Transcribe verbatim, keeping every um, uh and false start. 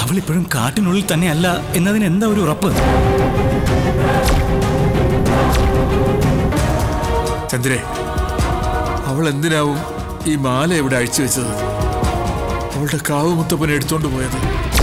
അവളിപ്പോഴും കാട്ടിനുള്ളിൽ തന്നെയല്ല എന്നതിന് എന്താ ഒരു ഉറപ്പ്? ചന്ദ്രേ, അവൾ എന്തിനാവും ഈ മാല എവിടെ അഴിച്ചു വെച്ചത്? അവളുടെ കാവ് മുത്തപ്പനെ എടുത്തോണ്ട് പോയത്?